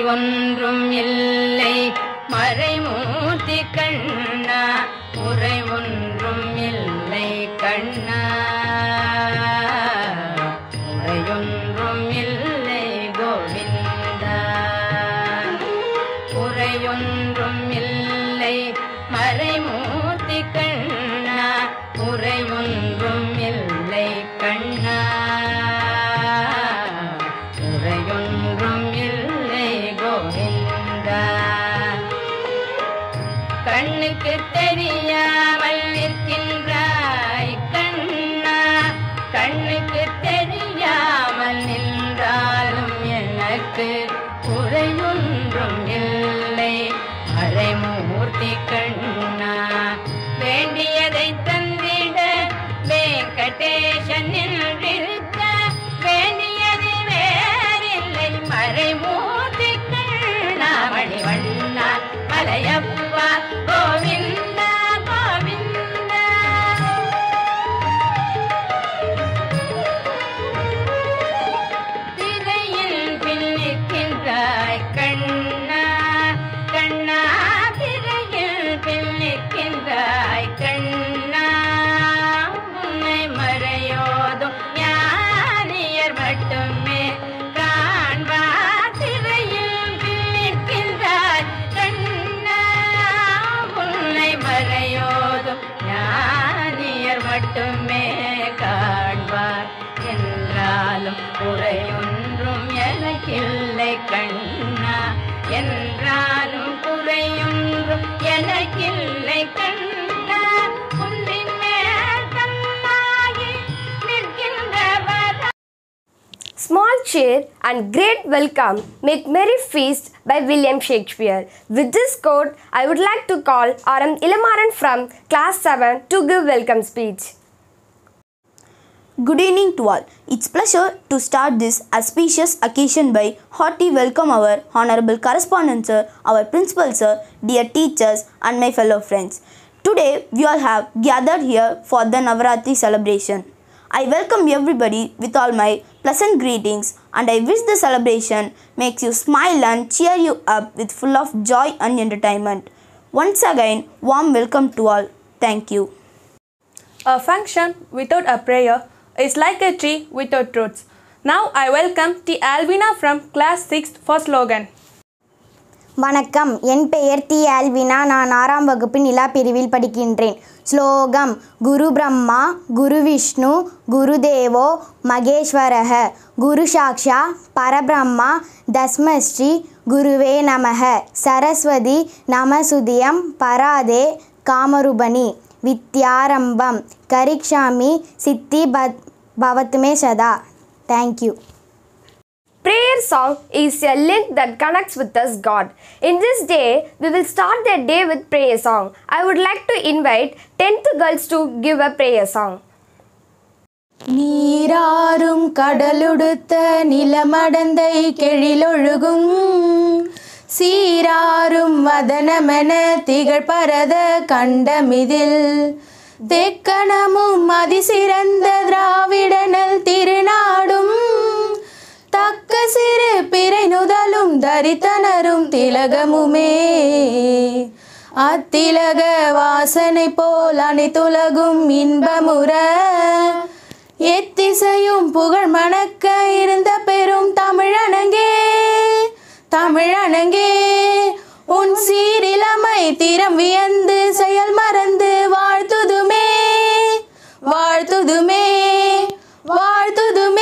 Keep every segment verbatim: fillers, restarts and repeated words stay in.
ஒன்றும் இல்லை மறைமூர்த்தி கண்ணா முறை ஒன்றும் இல்லை கண்ணா முறையொன்றும் இல்லை கோவிந்தா முறையொன்றும் இல்லை மறைமூர்த்தி கண்ணா முறை ஒன்றும் இல்லை கண்ணா முறையொன்றும் இல்லை கோவிந்தா கண்ணுக்கு தெரியாமல் நிற்கின்றாய் கண்ணா கண்ணுக்கு தெரியாமல் நின்றாலும் எனக்கு குறையொன்றும் இல்லை மறைமூர்த்தி கண்ணா வேண்டியதை தந்திட வெங்கடேசன் நின்றிருக்க வேண்டியது வேறில்லை மறைமூர்த்தி கண்ணா மணிவண்ணா மலையப்பா கோவிந்தா கோவிந்தா திரையில் பின்னிக்கின்றாய் கண்ணா கண்ணா திரையில் பின்னிக்கின்றாய் கண்ணா உன்னை மறையோதும் ஞானியர் மட்டுமே காண்பார் திரையில் பின்னிக்கின்றாய் கண்ணா உன்னை மறையோதும் ஞானியர் மட்டுமே காண்பார் என்றாலும் குறையொன்றும் எனக்கில்லை கண்ணா என்றாலும் குறையொன்றும் எனக்கில்லை கண்ணா உன்னின் மேல் கண்ணாகி நிற்கின்றவர். Small cheer and great welcome make merry feast by William Shakespeare. With this quote, I would like to call R M Ilamaran from class seven to give welcome speech. Good evening to all. It's pleasure to start this auspicious occasion by hearty welcome our honorable correspondent sir, our principal sir, dear teachers and my fellow friends. Today we all have gathered here for the Navaratri celebration. I welcome everybody with all my pleasant greetings and I wish the celebration makes you smile and cheer you up with full of joy and entertainment. Once again, warm welcome to all. Thank you. A function without a prayer is like a tree without roots. Now I welcome T. Alvina from class six for slogan. வணக்கம், என் பெயர் D Alvina. நான் ஆறாம் வகுப்பு நிலா பிரிவில் படிக்கின்றேன். ஸ்லோகம் குரு பிரம்மா குரு விஷ்ணு குரு தேவோ மகேஸ்வரஹ குரு சாக்ஷா பரபிரம்மா தஸ்மஸ்ரீ குருவே நமஹ சரஸ்வதி நமசுதியம் பராதே காமரூபணி வித்யாரம்பம் கரிக்ஷாமி சித்தி பத் பவத்மே சதா. Thank you. Prayer song is a link that connects with us God. In this day, we will start the day with prayer song. I would like to invite tenth girls to give a prayer song. நீராறும் கடலுடுத்த நிலமடந்தை கெழிலொழுகும் சீராறும் வதனமென திகழ்பரத கண்டமிதில் தெக்கணமும் அதிசிறந்த திராவிடனல் திருநாடும் தக்க சிறு பிறை நுதலும் தரித்தனரும் திலகமுமே அத்திலக வாசனை போல் அனைத்துலகும் இன்பமுற எத்திசையும் புகழ் மணக்க இருந்த பெரும் தமிழனங்கே தமிழனங்கே உன் சீரிலமை திறம் வியந்து செயல் மறந்து வாழ்த்துதுமே வாழ்த்துதுமே வாழ்த்துதுமே.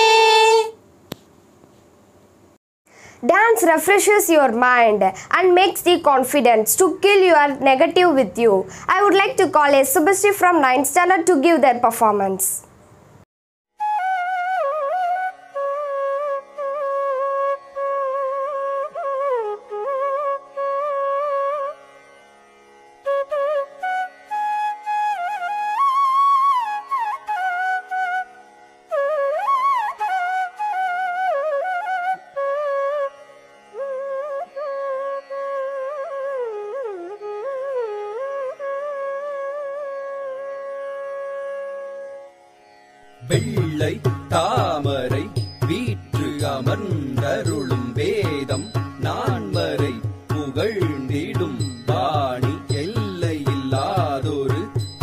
Dance refreshes your mind and makes the confidence to kill your negative with you. I would like to call a Subhasri from ninth standard to give their performance. வெள்ளை தாமரை வீற்று அமர்ந்தருளும் வேதம் நான்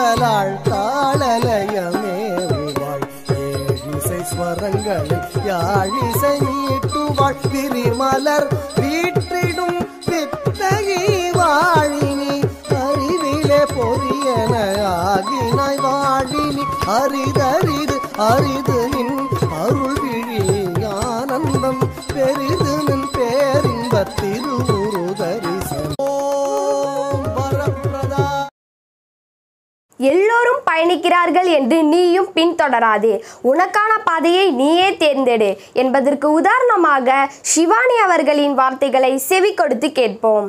கூந்தலாள் தாளலயமேவுவாள் ஏழிசை ஸ்வரங்களை யாழிசை நீட்டுவாள் விரிமலர் வீற்றிடும் வித்தகி வாழினி அறிவிலே பொறியன ஆகினாய் வாழினி அரிதரிது அரிது நின் அருள் விழி ஆனந்தம் பெரிது நின் பேரின்ப திருவுரு தரிசனம். ஓம் வரப்பிரதா. எல்லோரும் பயணிக்கிறார்கள் என்று நீயும் பின்தொடராதே, உனக்கான பாதையை நீயே தேர்ந்தெடு என்பதற்கு உதாரணமாக சிவானி அவர்களின் வார்த்தைகளை செவி கொடுத்து கேட்போம்.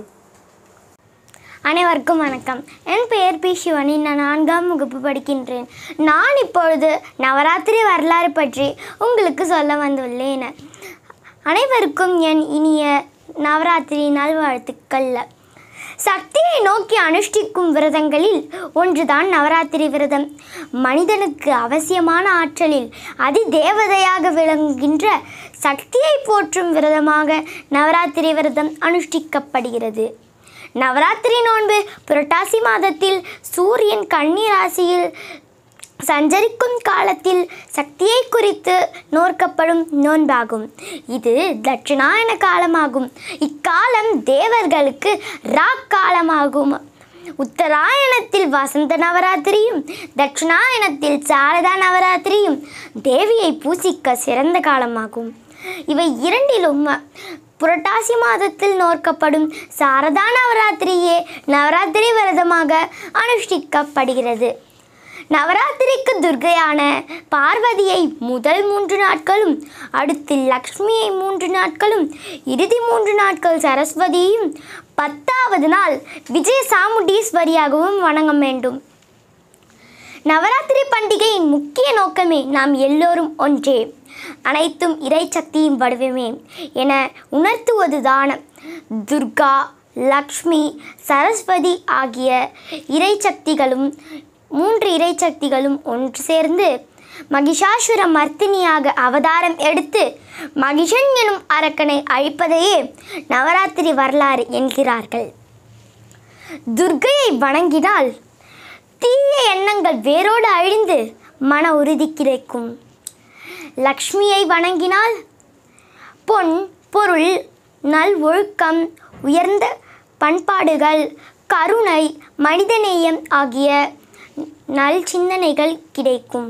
அனைவருக்கும் வணக்கம். என் பெயர் பி சிவானி. நான் நான்காம் வகுப்பு படிக்கின்றேன். நான் இப்பொழுது நவராத்திரி வரலாறு பற்றி உங்களுக்கு சொல்ல வந்துள்ளேன். அனைவருக்கும் என் இனிய நவராத்திரி நல்வாழ்த்துக்கள். சக்தியை நோக்கி அனுஷ்டிக்கும் விரதங்களில் ஒன்றுதான் நவராத்திரி விரதம். மனிதனுக்கு அவசியமான ஆற்றலில் அதி தேவதையாக விளங்குகின்ற சக்தியை போற்றும் விரதமாக நவராத்திரி விரதம் அனுஷ்டிக்கப்படுகிறது. நவராத்திரி நோன்பு புரட்டாசி மாதத்தில் சூரியன் கன்னி ராசியில் சஞ்சரிக்கும் காலத்தில் சக்தியை குறித்து நோக்கப்படும் நோன்பாகும். இது தட்சிணாயன காலமாகும். இக்காலம் தேவர்களுக்கு ராக் காலமாகும். உத்தராயணத்தில் வசந்த நவராத்திரியும் தட்சிணாயணத்தில் சாரதா நவராத்திரியும் தேவியை பூசிக்க சிறந்த காலமாகும். இவை இரண்டிலும் புரட்டாசி மாதத்தில் நோக்கப்படும் சாரதா நவராத்திரியே நவராத்திரி விரதமாக அனுஷ்டிக்கப்படுகிறது. நவராத்திரிக்கு துர்க்கையான பார்வதியை முதல் மூன்று நாட்களும், அடுத்து லக்ஷ்மியை மூன்று நாட்களும், இறுதி மூன்று நாட்கள் சரஸ்வதியையும், பத்தாவது நாள் விஜய சாமுண்டீஸ்வரியாகவும் வணங்க வேண்டும். நவராத்திரி பண்டிகையின் முக்கிய நோக்கமே நாம் எல்லோரும் ஒன்றே, அனைத்தும் இறை சக்தியின் வடிவமே என உணர்த்துவதுதான். துர்கா, லக்ஷ்மி, சரஸ்வதி ஆகிய இறை சக்திகளும் மூன்று இறை சக்திகளும் ஒன்று சேர்ந்து மகிஷாசுர மர்த்தினியாக அவதாரம் எடுத்து மகிஷன் எனும் அரக்கனை அழிப்பதையே நவராத்திரி வரலாறு என்கிறார்கள். துர்க்கையை வணங்கினால் தீய எண்ணங்கள் வேரோடு அழிந்து மன உறுதி கிடைக்கும். லக்ஷ்மியை வணங்கினால் பொன், பொருள், நல் ஒழுக்கம், உயர்ந்த பண்பாடுகள், கருணை, மனிதநேயம் ஆகிய நல் சிந்தனைகள் கிடைக்கும்.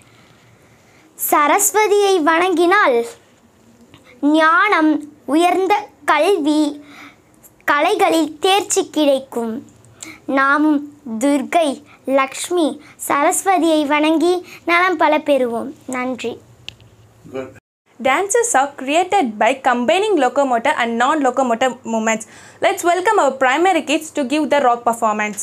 சரஸ்வதியை வணங்கினால் ஞானம், உயர்ந்த கல்வி, கலைகளில் தேர்ச்சி கிடைக்கும். நாமும் துர்க்கை, லக்ஷ்மி, சரஸ்வதியை வணங்கி நலம் பல பெறுவோம். நன்றி. Dances are created by combining locomotor and non-locomotor movements. Let's welcome our primary kids to give the rock performance.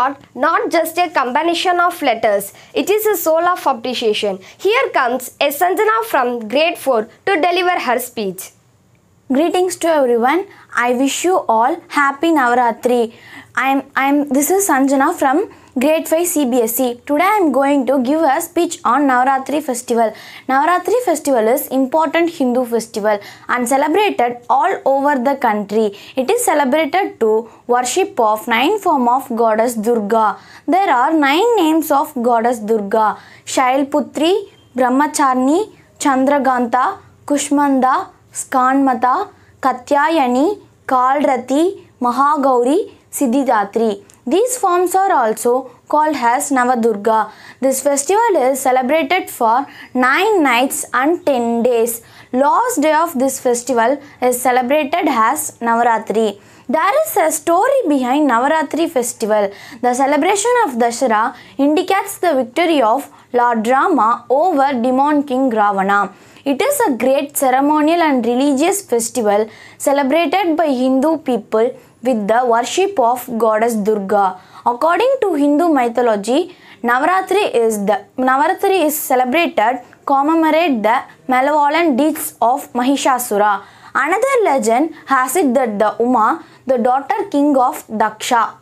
thought not just a combination of letters, it is a soul of appreciation. Here comes a Sanjana from grade four to deliver her speech. Greetings to everyone. I wish you all happy Navaratri. I'm I'm this is Sanjana from grade five C B S E. Today I am going to give a speech on Navaratri festival. Navaratri festival is important Hindu festival and celebrated all over the country. It is celebrated to worship of nine form of goddess Durga. There are nine names of goddess Durga: Shailputri, Brahmacharni, Chandraganta, Kushmanda, Skanmata, Katyayani, Kalrati, Mahagauri, Siddhidatri. These forms are also called as Navadurga. This festival is celebrated for nine nights and ten days. Last day of this festival is celebrated as Navaratri. There is a story behind Navaratri festival. The celebration of Dasara indicates the victory of Lord Rama over demon king Ravana. It is a great ceremonial and religious festival celebrated by Hindu people with the worship of goddess Durga. According to Hindu mythology, Navaratri is the Navaratri is celebrated commemorate the malevolent deeds of Mahishasura. Another legend has it that the Uma, the daughter king of Daksha,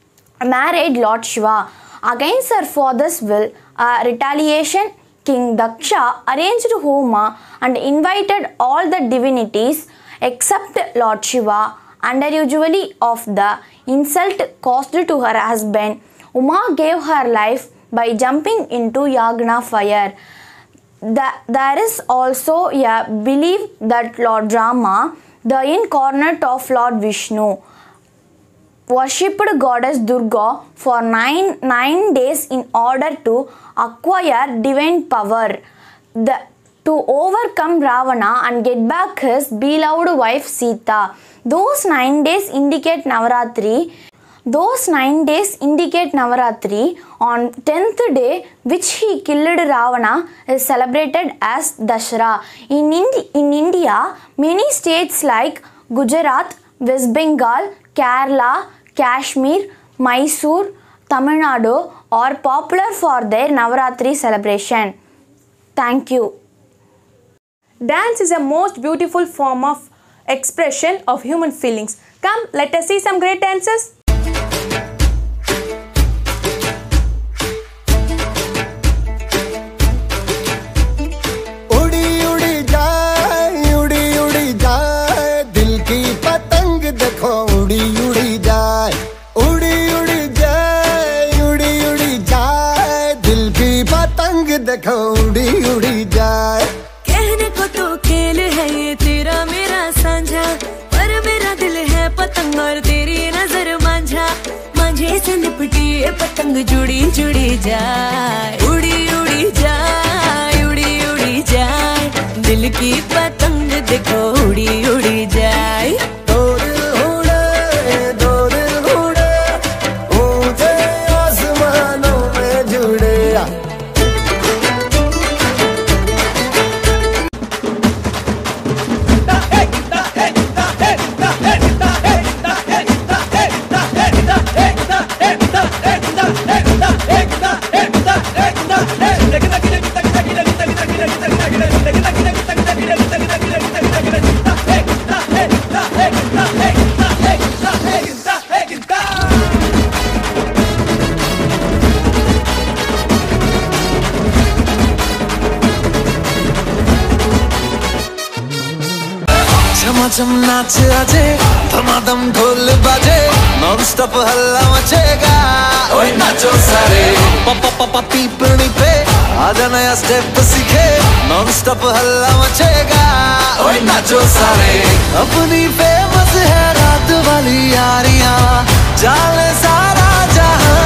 married Lord Shiva. Against her father's will, a retaliation, King Daksha arranged Homa and invited all the divinities except Lord Shiva. Under usually of the insult caused to her husband, Uma gave her life by jumping into Yagna fire. The, there is also a belief that Lord Rama, the incarnate of Lord Vishnu, worshipped goddess Durga for nine, nine days in order to acquire divine power, the, to overcome Ravana and get back his beloved wife Sita. Those nine days indicate Navaratri. Those nine days indicate Navaratri. On tenth day, which he killed Ravana, is celebrated as Dasara. In, Indi- in India, many states like Gujarat, West Bengal, Kerala, Kashmir, Mysore, Tamil Nadu are popular for their Navaratri celebration. Thank you. Dance is a most beautiful form of expression of human feelings. Come, let us see some great dances. उड़ी उड़ी जाए उड़ी उड़ी जाए दिल की पतंग देखो उड़ी उड़ी जाए उड़ी उड़ी जाए उड़ी उड़ी जाए दिल की पतंग देखो उड़ी उड़ी जाए कहने को तो खेल है ये तेरा मेरा साझा पर मेरा दिल है पतंग और तेरी नजर मांझा मांझे से लिपटी ये पतंग जुड़ी जुड़ी जाए उड़ी उड़ी जाए उड़ी उड़ी जाए दिल की पतंग देखो उड़ी उड़ी जाए दो दिल उड़े दो दिल उड़े ऊंचे आसमानों में जुड़े झमाझम नाच आजे धमाधम ढोल बाजे नॉन स्टॉप हल्ला मचेगा ओए नाचो सारे पापा पापा पीपनी पे आजा नया स्टेप सीखे नॉन स्टॉप हल्ला मचेगा ओए नाचो सारे अपनी फेमस है रात वाली यारियां जाने सारा जहां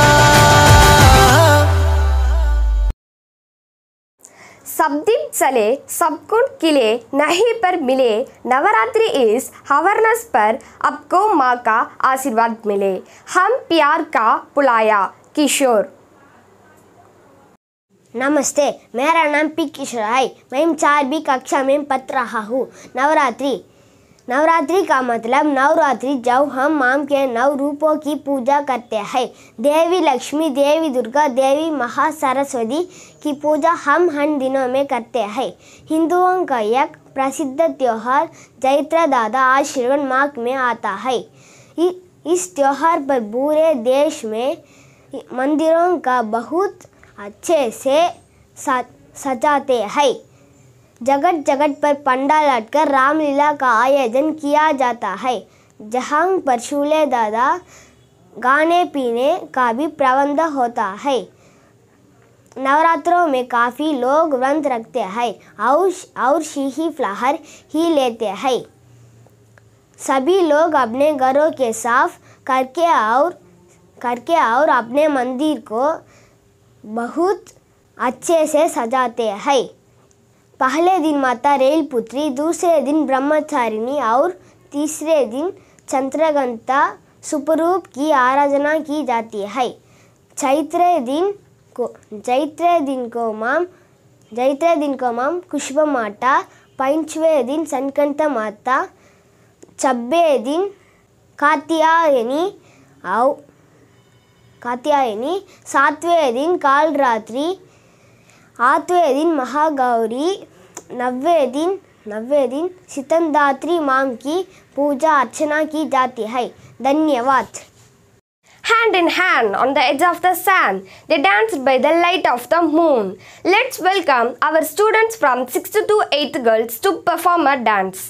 सब दिन चले सब गुण खिले नहीं पर मिले नवरात्रि इस अवेयरनेस पर आपको माँ का आशीर्वाद मिले हम प्यार का पुलाया किशोर। नमस्ते, मेरा नाम पी किशोर है। मैं चार बी कक्षा में पढ़ रहा हूँ। नवरात्रि नवरात्रि का मतलब नवरात्रि जब हम माँ के नव रूपों की पूजा करते हैं। देवी लक्ष्मी, देवी दुर्गा, देवी महा सरस्वती की पूजा हम इन दिनों में करते हैं। हिंदुओं का एक प्रसिद्ध त्यौहार चैत्र दादा आश्विन माह में आता है। इस त्यौहार पर पूरे देश में मंदिरों का बहुत अच्छे से सजाते हैं। जगह जगह पर पंडाल लगाकर रामलीला का आयोजन किया जाता है, जहाँ पर शूले दादा गाने पीने का भी प्रबंध होता है। नवरात्रों में काफ़ी लोग व्रत रखते हैं और और शाही फलाहार ही लेते हैं। सभी लोग अपने घरों के साफ करके और करके और अपने मंदिर को बहुत अच्छे से सजाते हैं। पहले दिन माता रेलपुत्री, दूसरे दिन ब्रह्मचारिणी और तीसरे दिन चंद्रघंटा स्वरूप की आराधना की जाती है। चैत्र दिन को चैत्र दिन को माम चैत्र दिन को माम कुष्भ माता, पंचवें दिन संकंठ माता, छब्बे दिन कात्यायनी और कात्यायनी, सातवें दिन कालरात्रि, आठवें दिन महागौरी, नब्बे दिन नब्बे दिन सितंदात्री माँ की पूजा अर्चना की जाती है। धन्यवाद। Hand in hand on the edge of the sand, they danced by the light of the moon. Let's welcome our students from sixth to eighth girls to perform a dance.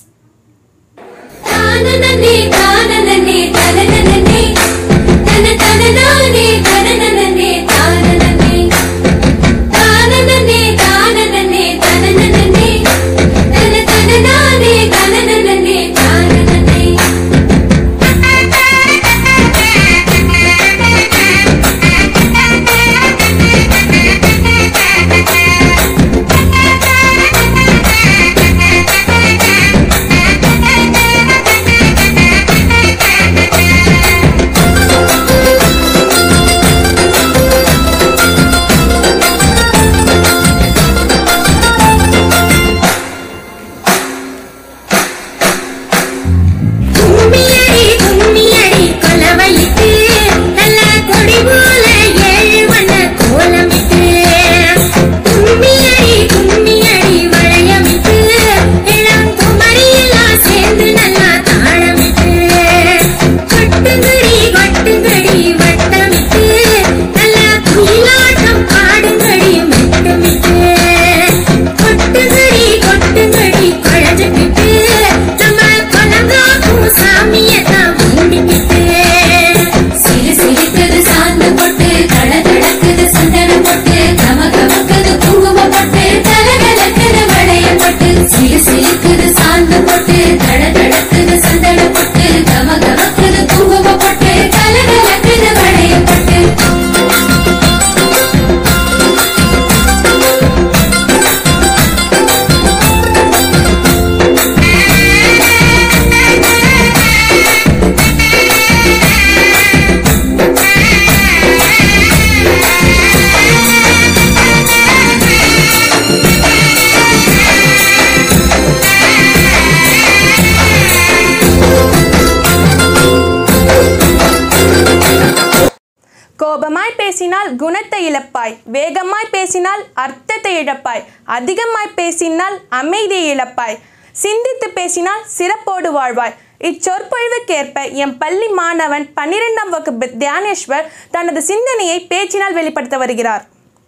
கோபமாய் பேசினால் குணத்தை இழப்பாய், வேகமாய் பேசினால் அர்த்தத்தை இழப்பாய், அதிகமாய் பேசினால் அமைதியை இழப்பாய், சிந்தித்து பேசினால் சிறப்போடு வாழ்வாய். இச்சொற்பொழிவுக்கேற்ப எம் பள்ளி மாணவன் பன்னிரெண்டாம் வகுப்பு தியானேஸ்வர் தனது சிந்தனையை பேச்சினால் வெளிப்படுத்த வருகிறார்.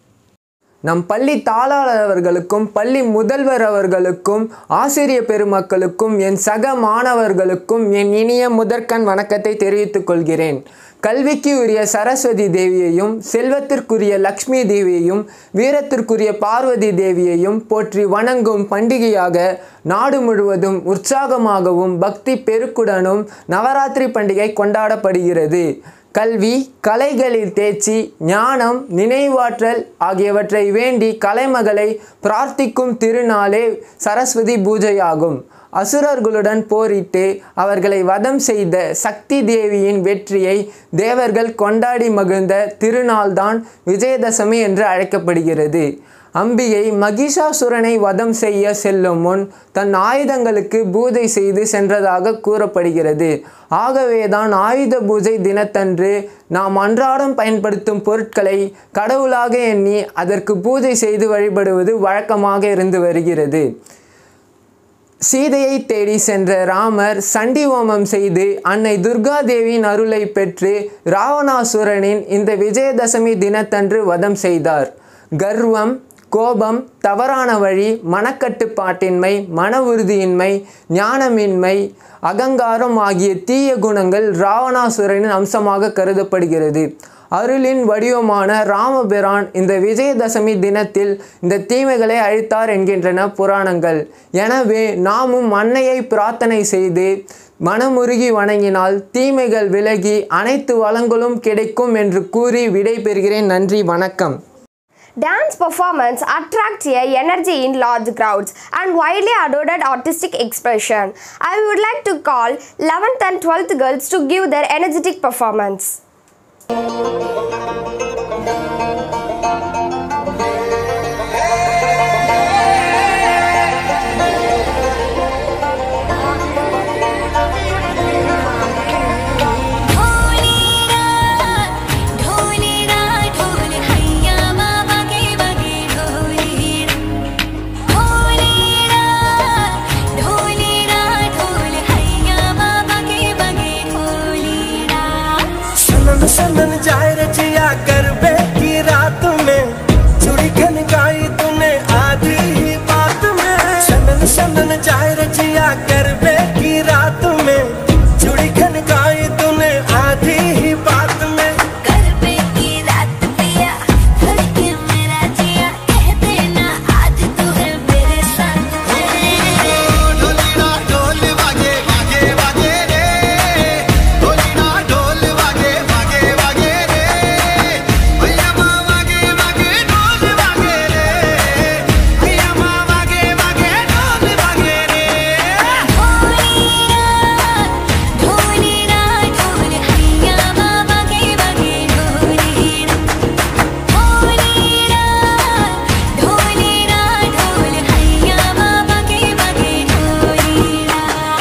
நம் பள்ளி தாளாளர் அவர்களுக்கும் பள்ளி முதல்வர் அவர்களுக்கும் ஆசிரிய பெருமக்களுக்கும் என் சக மாணவர்களுக்கும் என் இனிய முதற்கண் வணக்கத்தை தெரிவித்துக் கொள்கிறேன். கல்விக்கு உரிய சரஸ்வதி தேவியையும், செல்வத்திற்குரிய லக்ஷ்மி தேவியையும், வீரத்திற்குரிய பார்வதி தேவியையும் போற்றி வணங்கும் பண்டிகையாக நாடு முழுவதும் உற்சாகமாகவும் பக்தி பெருக்குடனும் நவராத்திரி பண்டிகை கொண்டாடப்படுகிறது. கல்வி, கலைகளில் தேர்ச்சி, ஞானம், நினைவாற்றல் ஆகியவற்றை வேண்டி கலைமகளை பிரார்த்திக்கும் திருநாளே சரஸ்வதி பூஜையாகும். அசுரர்களுடன் போரிட்டு அவர்களை வதம் செய்த சக்தி தேவியின் வெற்றியை தேவர்கள் கொண்டாடி மகிழ்ந்த திருநாள்தான் விஜயதசமி என்று அழைக்கப்படுகிறது. அம்பிகை மகிஷாசுரனை வதம் செய்ய செல்லும் முன் தன் ஆயுதங்களுக்கு பூஜை செய்து சென்றதாக கூறப்படுகிறது. ஆகவேதான் ஆயுத பூஜை தினத்தன்று நாம் அன்றாடம் பயன்படுத்தும் பொருட்களை கடவுளாக எண்ணி அதற்கு பூஜை செய்து வழிபடுவது வழக்கமாக இருந்து வருகிறது. சீதையை தேடி சென்ற ராமர் சண்டி ஹோமம் செய்து அன்னை துர்கா தேவியின் அருளை பெற்று ராவணாசுரனின் இந்த விஜயதசமி தினத்தன்று வதம் செய்தார். கர்வம், கோபம், தவறான வழி, மனக்கட்டுப்பாட்டின்மை, மன உறுதியின்மை, ஞானமின்மை, அகங்காரம் ஆகிய தீய குணங்கள் ராவணாசுரனின் அம்சமாக கருதப்படுகிறது. அருளின் வடிவமான ராமபிரான் இந்த விஜயதசமி தினத்தில் இந்த தீமைகளை அழித்தார் என்கின்றன புராணங்கள். எனவே நாமும் அன்னையை பிரார்த்தனை செய்து மனமுருகி வணங்கினால் தீமைகள் விலகி அனைத்து வளங்களும் கிடைக்கும் என்று கூறி விடைபெறுகிறேன். நன்றி, வணக்கம். Dance performance attracts a energy in large crowds and widely adored artistic expression. I would like to call eleventh and twelfth girls to give their energetic performance. सनन जाए रचिया गरबे की रात में चूड़ी खनकाई तूने आधी ही बात में। सनन सनन जाए रचिया गरबे की रात में चूड़ी खनकाई तूने आधी ही बात में। गरबे की रात पिया धड़के मेरा जिया कह देना आज तू है मेरे साथ। ढोली ना ढोल वागे वागे वागे रे, ढोली ना ढोल वागे वागे वागे रे, भैया माँ वागे वागे ढोल वागे रे, भैया माँ वागे वागे ढोल वागे रे। ढोली ना ढोल हैया माँ वागे वागे ढोली ना, ढोली ना ढोली ना ढोल हैया माँ वागे वागे ढोली ना।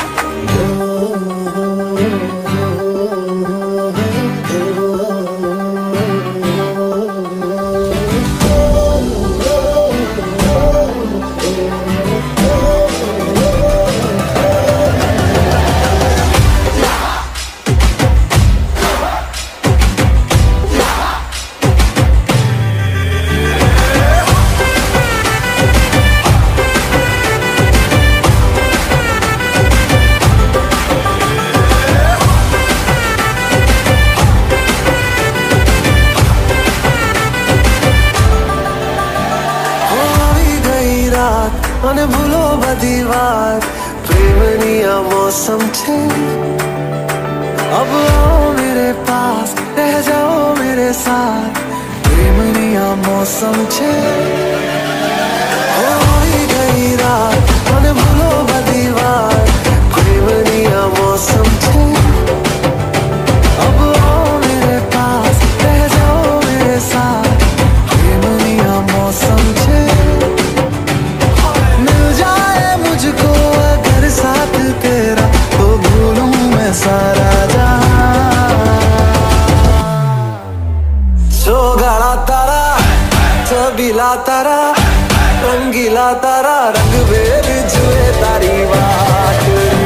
आई गई रात मन भूलो बदीवार प्रेमनिया मौसम छे। अब आओ मेरे पास रह जाओ मेरे साथ प्रेमनिया मौसम छे। आई गई रात मन भूलो बदीवार प्रेमनिया मौसम छे। अब आओ मेरे पास रह जाओ मेरे साथ प्रेमनिया मौसम छे। मिल जाए मुझको अगर साथ तेरा तो भूलूं मैं सारा जहां। सोगाड़ा तारा छबीला तारा रंगीला तारा रंग बेर जुए तारी बात।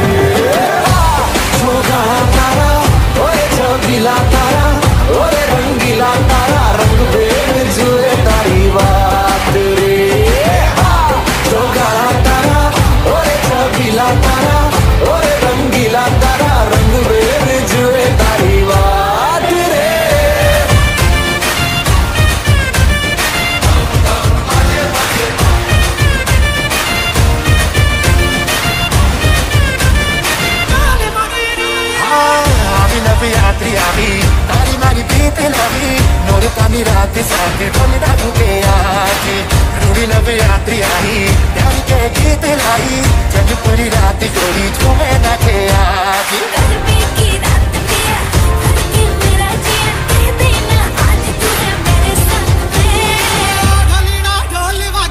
सोगाड़ा तारा ओए छबीला तारा ओए रंगीला तारा रंग बेर जुए तारी बात रे। सोगाड़ा तारा ओए छबीला तारा ओए रंगीला तारा रंग बेर जुए तारी बात रे। यात्री आवी तारी मारी पीते लवी नोर कामी रात साथ ढोल डाकू के आके रूड़ी लब यात्री आई प्यार के गीत लाई जब पूरी रात जोड़ी झूमे ना के आके। गरबे की रात पिया धड़के मेरा जिया कह देना आज तू है मेरे साथ। ढोली ना ढोल वागे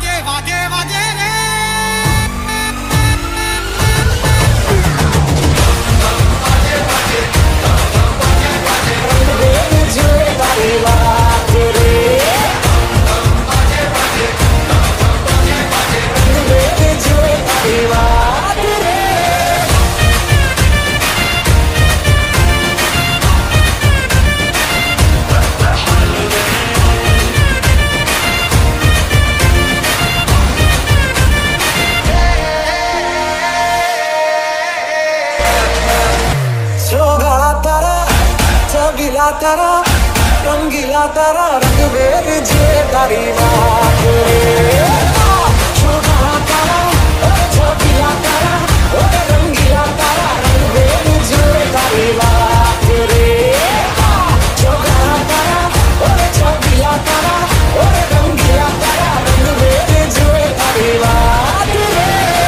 तेरा रंगीला तेरा रंग वेद जे तारी बात रे छोटा तेरा छोटीला तेरा रंगीला तेरा रंग वेद जे तारी बात रे छोटा तेरा छोटीला तेरा रंगीला तेरा रंग वेद जे तारी बात रे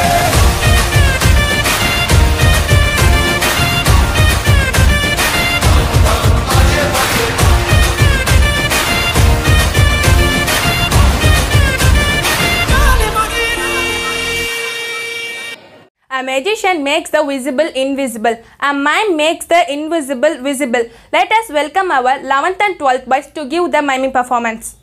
A magician makes the visible invisible. A mime makes the invisible visible. Let us welcome our eleventh and twelfth boys to give the miming performance.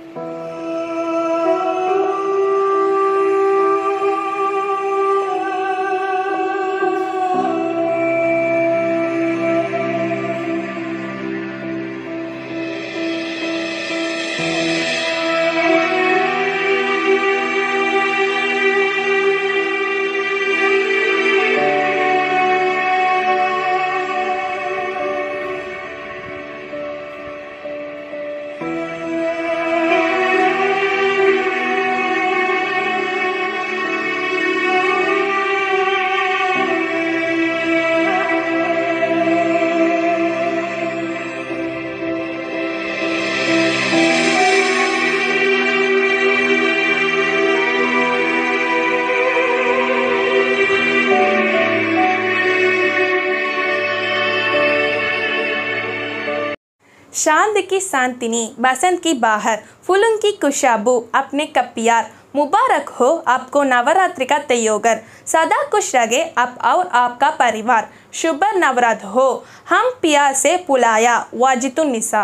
चांद की सांतिनी, बसंत की बाहर, फूलों की खुशबू अपने कपियार। मुबारक हो आपको नवरात्रि का त्योहार, सदा खुश रहे आप और आपका परिवार। शुभ नवरात्र हो, हम प्यार से बुलाया वाजिदुन निसा।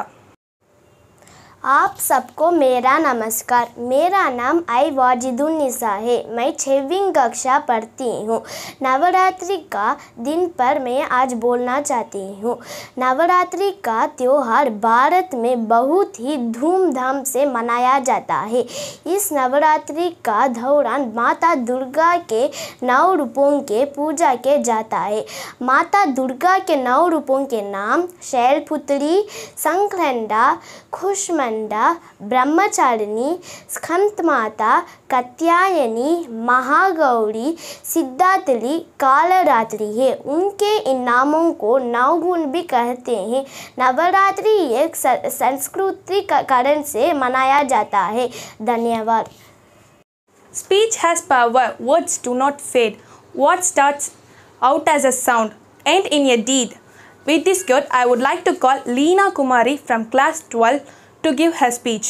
आप सबको मेरा नमस्कार। मेरा नाम आई वाजिदुन निसा है। मैं छठवीं कक्षा पढ़ती हूँ। नवरात्रि का दिन पर मैं आज बोलना चाहती हूँ। नवरात्रि का त्यौहार भारत में बहुत ही धूमधाम से मनाया जाता है। इस नवरात्रि का दौरान माता दुर्गा के नौ रूपों के पूजा के जाता है। माता दुर्गा के नौ रूपों के नाम शैलपुत्री, संकरंडा, खुशमंडा, ब्रह्मचारिणी, स्कंदमाता, कात्यायनी, महागौरी, सिद्धात्री, कालरात्रि है। उनके इन नामों को नवगुण भी कहते हैं। नवरात्रि एक सांस्कृतिक कारण से मनाया जाता है। धन्यवाद। Speech has power, words do not fade. What starts out as a sound, end in a deed. With this quote, I would like to call Leena Kumari from class twelve to give her speech.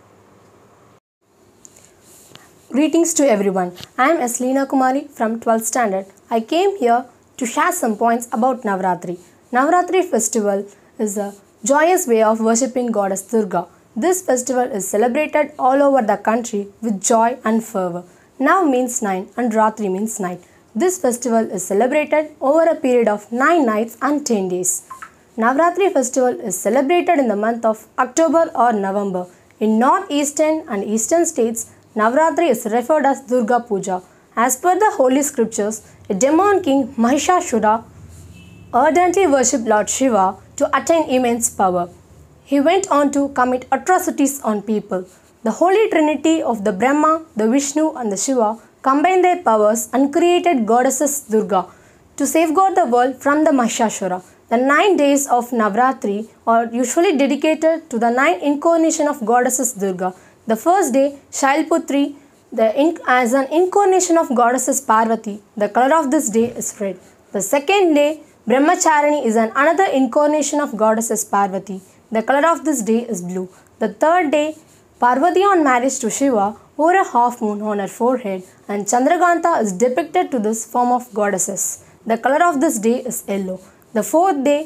Greetings to everyone. I am Eslina Kumari from twelfth standard. I came here to share some points about Navratri. Navratri festival is a joyous way of worshipping goddess Durga. This festival is celebrated all over the country with joy and fervor. Nav means nine and Ratri means night. This festival is celebrated over a period of nine nights and ten days. Navratri festival is celebrated in the month of October or November. In northeastern and eastern states, Navratri is referred as Durga Puja. As per the holy scriptures, a demon king Mahishasura ardently worshipped Lord Shiva to attain immense power. He went on to commit atrocities on people. The holy trinity of the Brahma, the Vishnu and the Shiva combined their powers and created goddesses Durga to safeguard the world from the Mahishasura. The nine days of Navratri are usually dedicated to the nine incarnation of goddesses Durga. The first day, Shailputri, the in, as an incarnation of goddesses Parvati. The color of this day is red. The second day, Brahmacharini is an another incarnation of goddesses Parvati. The color of this day is blue. The third day, Parvati on marriage to Shiva wore a half moon on her forehead, and Chandraganta is depicted to this form of goddesses. The color of this day is yellow. The fourth day,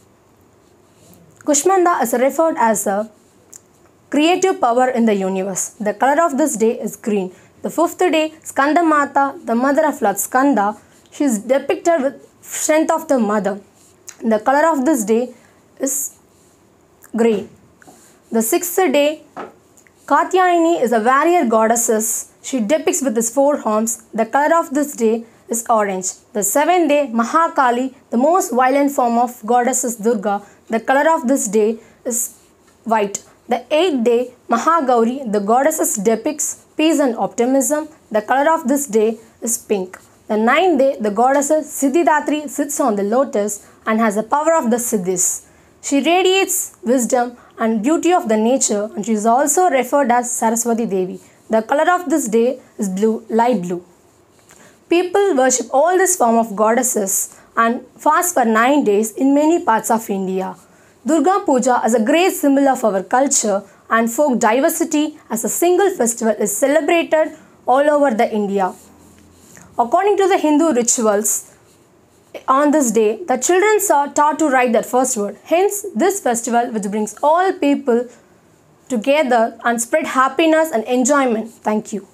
Kushmanda is referred as a creative power in the universe. The color of this day is green. The fifth day, Skandamata, the mother of Lord Skanda, she is depicted with strength of the mother. The color of this day is green. The sixth day, Katyayani is a warrior goddess. She depicts with his four arms. The color of this day is orange. The seventh day, Mahakali, the most violent form of goddess Durga. The color of this day is white. The eighth day, Mahagauri, the goddess depicts peace and optimism. The color of this day is pink. The ninth day, the goddess Siddhidatri sits on the lotus and has the power of the Siddhis. She radiates wisdom and beauty of the nature, and she is also referred as Saraswati Devi. The color of this day is blue, light blue. People worship all this form of goddesses and fast for nine days in many parts of India. Durga Puja is a great symbol of our culture and folk diversity as a single festival is celebrated all over the India. According to the Hindu rituals, on this day, the children are taught to write their first word. Hence, this festival which brings all people together and spread happiness and enjoyment. Thank you.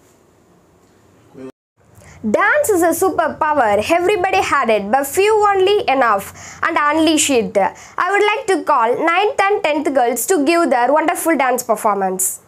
Dance is a superpower. Everybody had it, but few only enough and unleash it. I would like to call ninth and tenth girls to give their wonderful dance performance.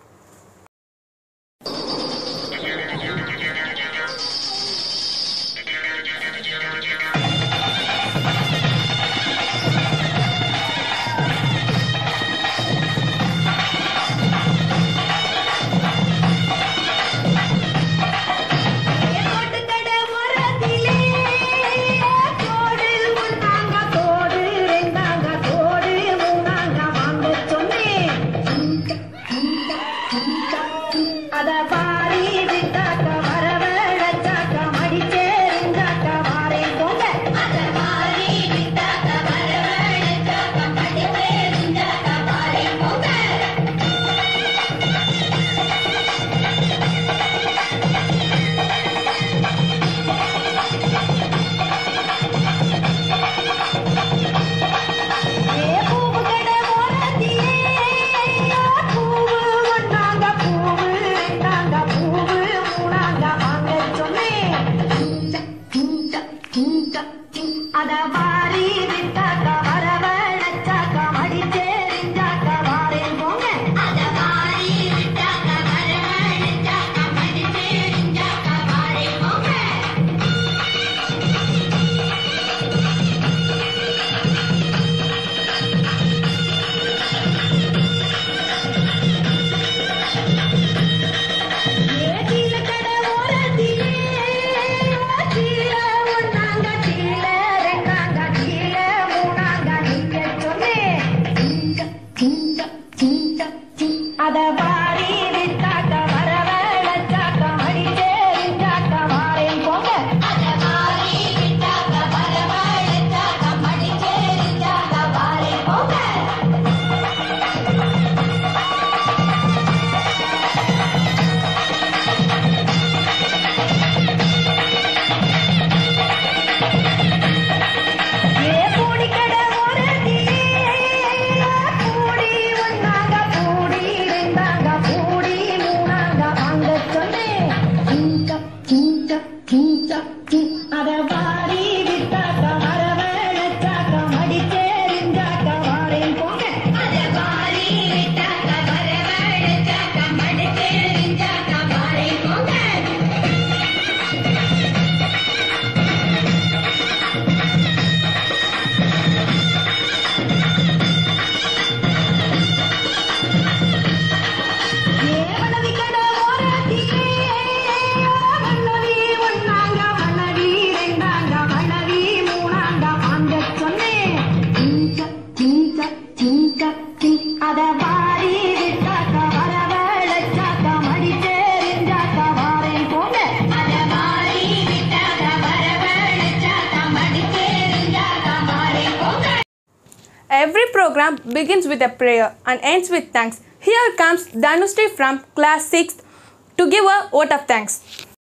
Every program begins with a prayer and ends with thanks. Here comes Dhanushri from class six to give a vote of thanks.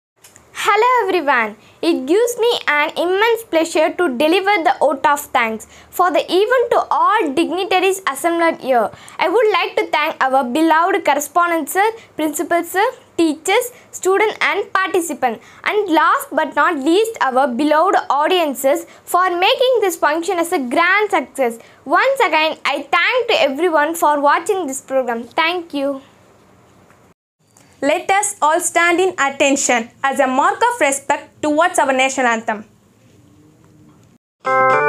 Hello everyone. It gives me an immense pleasure to deliver the vote of thanks for the event to all dignitaries assembled here. I would like to thank our beloved correspondent sir, principal sir, teachers, students and participants, and last but not least our beloved audiences for making this function as a grand success. Once again, I thank to everyone for watching this program. Thank you. Let us all stand in attention as a mark of respect towards our national anthem.